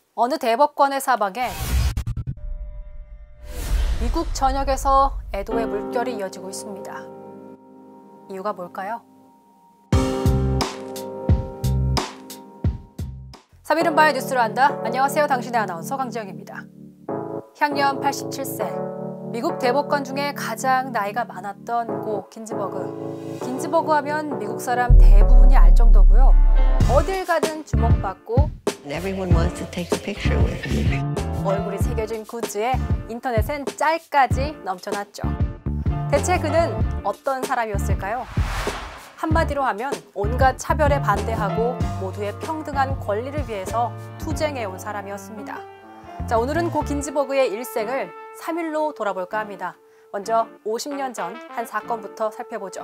어느 대법관의 사방에 미국 전역에서 애도의 물결이 이어지고 있습니다. 이유가 뭘까요? 3일은바의 뉴스를 한다. 안녕하세요. 당신의 아나운서 강지영입니다. 향년 87세. 미국 대법관 중에 가장 나이가 많았던 고 긴즈버그. 긴즈버그 하면 미국 사람 대부분이 알 정도고요. 어딜 가든 주목받고 Everyone wants to take a picture with him. 얼굴이 새겨진 굿즈에 인터넷엔 짤까지 넘쳐났죠. 대체 그는 어떤 사람이었을까요? 한마디로 하면 온갖 차별에 반대하고 모두의 평등한 권리를 위해서 투쟁해온 사람이었습니다. 자, 오늘은 고 긴즈버그의 일생을 3일로 돌아볼까 합니다. 먼저 50년 전 한 사건부터 살펴보죠.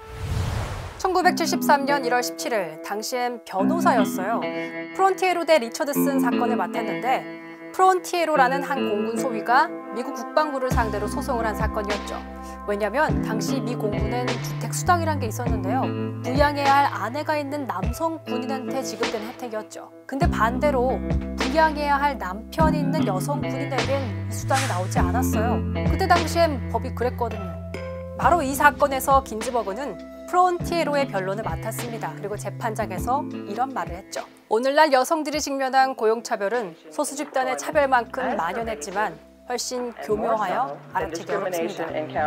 1973년 1월 17일, 당시엔 변호사였어요. 프론티에로 대 리처드슨 사건을 맡았는데 프론티에로라는 한 공군 소위가 미국 국방부를 상대로 소송을 한 사건이었죠. 왜냐면 당시 미 공군엔 주택수당이란 게 있었는데요. 부양해야 할 아내가 있는 남성 군인한테 지급되는 혜택이었죠. 근데 반대로 부양해야 할 남편이 있는 여성 군인에겐 이 수당이 나오지 않았어요. 그때 당시엔 법이 그랬거든요. 바로 이 사건에서 긴즈버그는 프론티에로의 변론을 맡았습니다. 그리고 재판장에서 이런 말을 했죠. 오늘날 여성들이 직면한 고용차별은 소수 집단의 차별만큼 만연했지만 훨씬 교묘하여 알아채기 어렵습니다.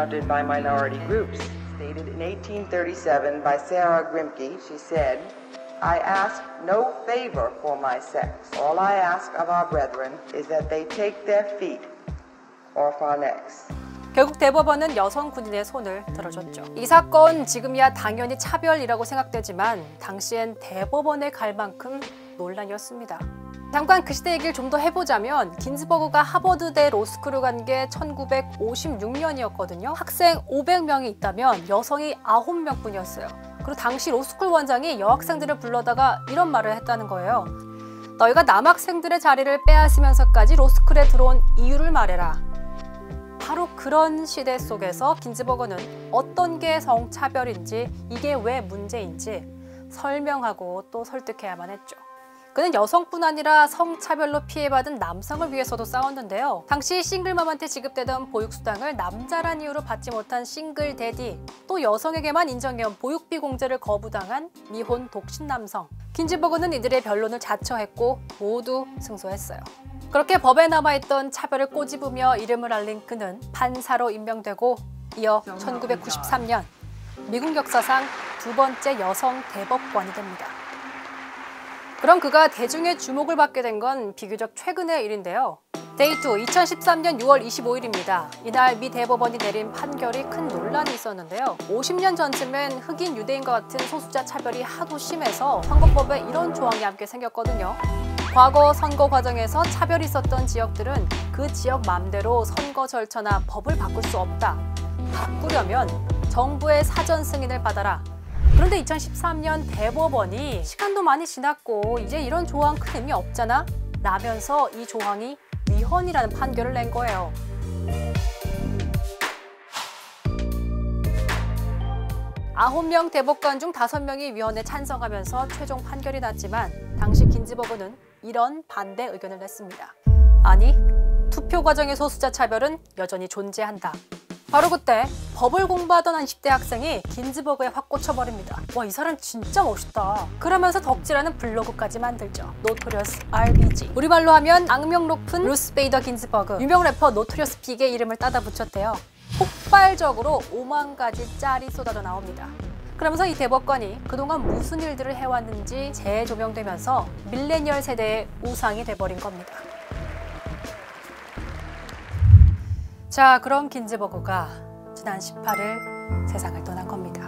Stated in 1837 by Sarah Grimke, she said, I ask no favor for my sex. All I ask of our brethren is that they take their feet off our necks. 결국 대법원은 여성 군인의 손을 들어줬죠. 이 사건 지금이야 당연히 차별이라고 생각되지만 당시엔 대법원에 갈 만큼 논란이었습니다. 잠깐 그 시대 얘기를 좀 더 해보자면 긴즈버그가 하버드대 로스쿨을 간 게 1956년이었거든요. 학생 500명이 있다면 여성이 9명뿐이었어요. 그리고 당시 로스쿨 원장이 여학생들을 불러다가 이런 말을 했다는 거예요. 너희가 남학생들의 자리를 빼앗으면서까지 로스쿨에 들어온 이유를 말해라. 바로 그런 시대 속에서 긴즈버그는 어떤 게 성차별인지, 이게 왜 문제인지 설명하고 또 설득해야만 했죠. 그는 여성뿐 아니라 성차별로 피해받은 남성을 위해서도 싸웠는데요. 당시 싱글맘한테 지급되던 보육수당을 남자란 이유로 받지 못한 싱글 데디, 또 여성에게만 인정해온 보육비 공제를 거부당한 미혼 독신 남성. 긴즈버그는 이들의 변론을 자처했고 모두 승소했어요. 그렇게 법에 남아있던 차별을 꼬집으며 이름을 알린 그는 판사로 임명되고 이어 1993년 미국 역사상 두 번째 여성 대법관이 됩니다. 그럼 그가 대중의 주목을 받게 된 건 비교적 최근의 일인데요. 데이2 2013년 6월 25일입니다. 이날 미 대법원이 내린 판결이 큰 논란이 있었는데요. 50년 전쯤엔 흑인 유대인과 같은 소수자 차별이 하도 심해서 선거법에 이런 조항이 함께 생겼거든요. 과거 선거 과정에서 차별이 있었던 지역들은 그 지역 맘대로 선거 절차나 법을 바꿀 수 없다. 바꾸려면 정부의 사전 승인을 받아라. 그런데 2013년 대법원이 시간도 많이 지났고 이제 이런 조항 큰 의미 없잖아? 라면서 이 조항이 위헌이라는 판결을 낸 거예요. 아홉 명 대법관 중 5명이 위헌에 찬성하면서 최종 판결이 났지만 당시 긴즈버그는 이런 반대 의견을 냈습니다. 아니, 투표 과정의 소수자 차별은 여전히 존재한다. 바로 그때 법을 공부하던 한 10대 학생이 긴즈버그에 확 꽂혀버립니다. 와, 이 사람 진짜 멋있다. 그러면서 덕질하는 블로그까지 만들죠. 노토리어스 RBG. 우리말로 하면 악명 높은 루스 베이더 긴즈버그. 유명 래퍼 노토리어스 빅의 이름을 따다 붙였대요. 폭발적으로 5만 가지 짤이 쏟아져 나옵니다. 그러면서 이 대법관이 그동안 무슨 일들을 해왔는지 재조명되면서 밀레니얼 세대의 우상이 돼버린 겁니다. 자, 그럼 긴즈버그가 지난 18일 세상을 떠난 겁니다.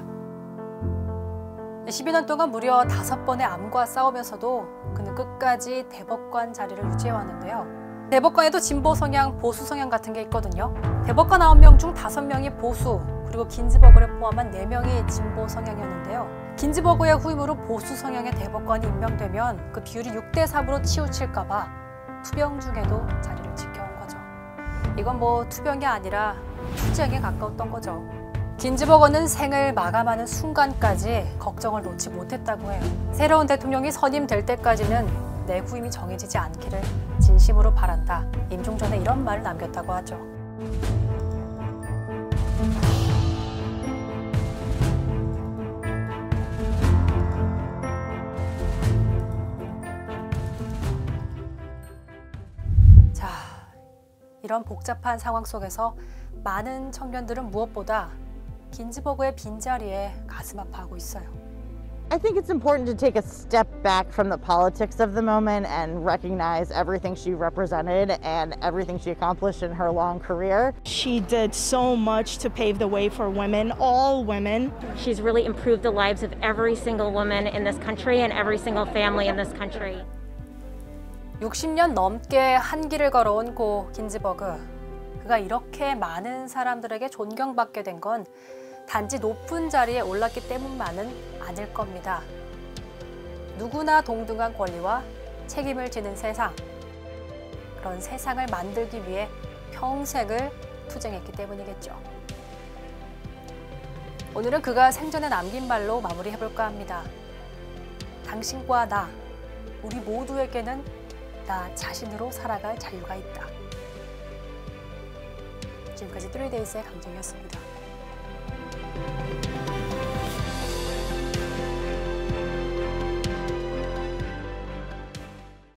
12년 동안 무려 5번의 암과 싸우면서도 그는 끝까지 대법관 자리를 유지해왔는데요. 대법관에도 진보 성향, 보수 성향 같은 게 있거든요. 대법관 9명 중 5명이 보수, 그리고 긴즈버그를 포함한 4명이 진보 성향이었는데요. 긴즈버그의 후임으로 보수 성향의 대법관이 임명되면 그 비율이 6대3으로 치우칠까 봐 투병 중에도 자리를 지켜온 거죠. 이건 뭐 투병이 아니라 투쟁에 가까웠던 거죠. 긴즈버그는 생을 마감하는 순간까지 걱정을 놓지 못했다고 해요. 새로운 대통령이 선임될 때까지는 내 후임이 정해지지 않기를 진심으로 바란다. 임종 전에 이런 말을 남겼다고 하죠. 자, 이런 복잡한 상황 속에서 많은 청년들은 무엇보다 긴즈버그의 빈자리에 가슴 아파하고 있어요. I think it's important to take a step back from the politics of the moment and recognize everything she represented and everything she accomplished in her long career. She did so much to pave the way for women, all women. She's really improved the lives of every single woman in this country and every single family in this country. 60년 넘게 한 길을 걸어온 고 긴즈버그. 그가 이렇게 많은 사람들에게 존경받게 된 건 단지 높은 자리에 올랐기 때문만은 아닐 겁니다. 누구나 동등한 권리와 책임을 지는 세상, 그런 세상을 만들기 위해 평생을 투쟁했기 때문이겠죠. 오늘은 그가 생전에 남긴 말로 마무리해볼까 합니다. 당신과 나, 우리 모두에게는 나 자신으로 살아갈 자유가 있다. 지금까지 3데이즈의 강정이었습니다.